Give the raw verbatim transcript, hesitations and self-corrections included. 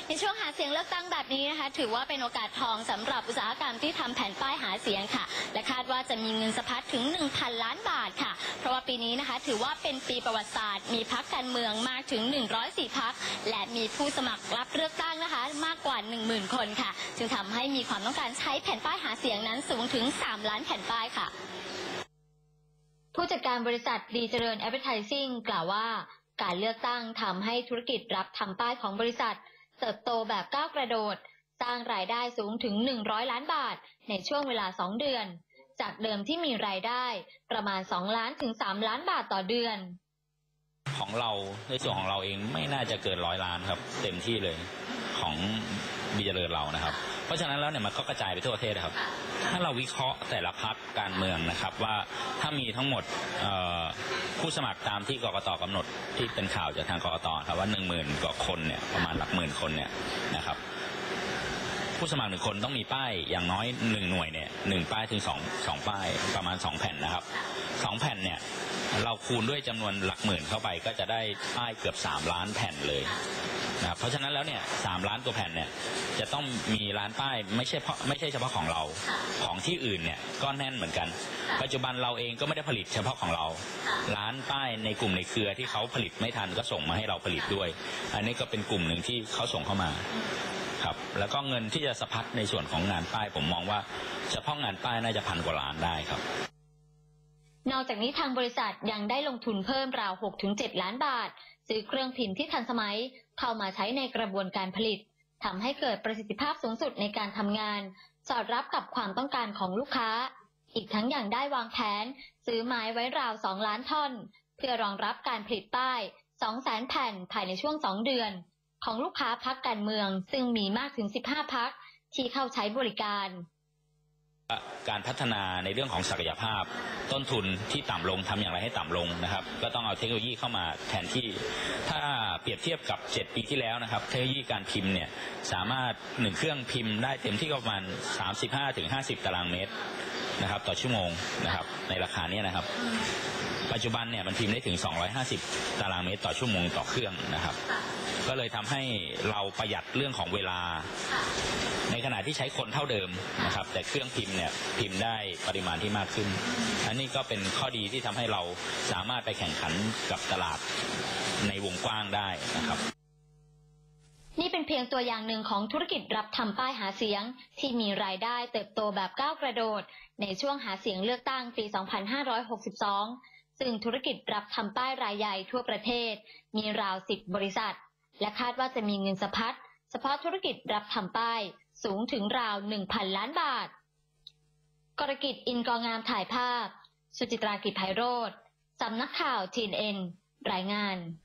ในช่วงหาเสียงเลือกตั้งแบบนี้นะคะถือว่าเป็นโอกาสทองสำหรับอุตสาหกรรมที่ทำแผ่นป้ายหาเสียงค่ะและคาดว่าจะมีเงินสะพัดถึง หนึ่งพัน ล้านบาทค่ะเพราะว่าปีนี้นะคะถือว่าเป็นปีประวัติศาสตร์มีพรรคการเมืองมากถึงหนึ่งร้อยสี่พรรคและมีผู้สมัครรับเลือกตั้งนะคะมากกว่า หนึ่งหมื่น คนค่ะจึงทำให้มีความต้องการใช้แผ่นป้ายหาเสียงนั้นสูงถึงสามล้านแผ่นป้ายค่ะผู้จัดการบริษัทดีเจริญ Advertising กล่าวว่าการเลือกตั้งทำให้ธุรกิจรับทำป้ายของบริษัทเติบโตแบบก้าวกระโดดสร้างรายได้สูงถึงหนึ่งร้อยล้านบาทในช่วงเวลาสองเดือนจากเดิมที่มีรายได้ประมาณสองล้านถึงสามล้านบาทต่อเดือนของเราในส่วนของเราเองไม่น่าจะเกินร้อยล้านครับเต็มที่เลยของดีเจริญเรานะครับเพราะฉะนั้นแล้วเนี่ยมันก็กระจายไปทั่วประเทศครับถ้าเราวิเคราะห์แต่ละพรรคการเมืองนะครับว่าถ้ามีทั้งหมดผู้สมัครตามที่กกต.กำหนดที่เป็นข่าวจากทางกกต.ครับว่าหนึ่งหมื่นกว่าคนเนี่ยประมาณหลักหมื่นคนเนี่ยนะครับผู้สมัครหนึ่งคนต้องมีป้ายอย่างน้อยหนึ่งหน่วยเนี่ยหนึ่งป้ายถึงสองสองป้ายประมาณสองแผ่นนะครับสองแผ่นเนี่ยเราคูณด้วยจำนวนหลักหมื่นเข้าไปก็จะได้ป้ายเกือบสามล้านแผ่นเลยนะครับเพราะฉะนั้นแล้วเนี่ยสามล้านตัวแผ่นเนี่ยจะต้องมีร้านป้ายไม่ใช่เพราะไม่ใช่เฉพาะของเราของที่อื่นเนี่ยก็แน่นเหมือนกันปัจจุบันเราเองก็ไม่ได้ผลิตเฉพาะของเราร้านป้ายในกลุ่มในเครือที่เขาผลิตไม่ทันก็ส่งมาให้เราผลิตด้วยอันนี้ก็เป็นกลุ่มหนึ่งที่เขาส่งเข้ามาครับแล้วก็เงินที่จะสะพัดในส่วนของงานป้ายผมมองว่าเฉพาะงานป้ายน่าจะพันกว่าล้านได้ครับนอกจากนี้ทางบริษัทยังได้ลงทุนเพิ่มราว หกถึงเจ็ด ล้านบาทซื้อเครื่องพิมพ์ที่ทันสมัยเข้ามาใช้ในกระบวนการผลิตทำให้เกิดประสิทธิภาพสูงสุดในการทำงานสอดรับกับความต้องการของลูกค้าอีกทั้งยังได้วางแผนซื้อไม้ไว้ราวสองล้านท่อนเพื่อรองรับการผลิตป้าย สองแสน แผ่นภายในช่วงสองเดือนของลูกค้าพรรคการเมืองซึ่งมีมากถึงสิบห้าพรรคที่เข้าใช้บริการการพัฒนาในเรื่องของศักยภาพต้นทุนที่ต่ำลงทำอย่างไรให้ต่ำลงนะครับก็ต้องเอาเทคโนโลยีเข้ามาแทนที่ถ้าเปรียบเทียบกับเจ็ดปีที่แล้วนะครับเทคโนโลยีการพิมพ์เนี่ยสามารถหนึ่งเครื่องพิมพ์ได้เต็มที่ประมาณ สามสิบห้าถึงห้าสิบ ตารางเมตรนะครับต่อชั่วโมงนะครับในราคานี้นะครับปัจจุบันเนี่ยมันพิมพ์ได้ถึงสองร้อยห้าสิบตารางเมตรต่อชั่วโมงต่อเครื่องนะครับก็เลยทำให้เราประหยัดเรื่องของเวลาในขณะที่ใช้คนเท่าเดิมนะครับแต่เครื่องพิมพ์เนี่ยพิมพ์ได้ปริมาณที่มากขึ้นอันนี้ก็เป็นข้อดีที่ทำให้เราสามารถไปแข่งขันกับตลาดในวงกว้างได้นะครับนี่เป็นเพียงตัวอย่างหนึ่งของธุรกิจรับทำป้ายหาเสียงที่มีรายได้เติบโตแบบก้าวกระโดดในช่วงหาเสียงเลือกตั้งปี สองพันห้าร้อยหกสิบสอง ซึ่งธุรกิจรับทำป้ายรายใหญ่ทั่วประเทศมีราวสิบบริษัทและคาดว่าจะมีเงินสะพัดเฉพาะธุรกิจรับทำป้ายสูงถึงราว หนึ่งพัน ล้านบาทกรกิจอินกองามถ่ายภาพสุจิตรากิจไพโรจน์สำนักข่าว ที เอ็น เอ็น รายงาน